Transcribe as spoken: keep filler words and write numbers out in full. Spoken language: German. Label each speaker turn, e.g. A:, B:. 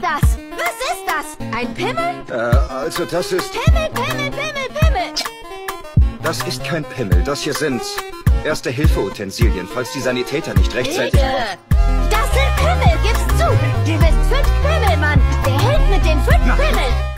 A: das? Was ist das? Ein Pimmel?
B: Äh, also das ist...
A: Pimmel, Pimmel, Pimmel, Pimmel!
B: Das ist kein Pimmel, das hier sind Erste-Hilfe-Utensilien, falls die Sanitäter nicht rechtzeitig...
A: Ege. Das sind Pimmel, gib's zu! Du bist fünf Pimmel, Mann! Der Held mit den fünf Pimmeln!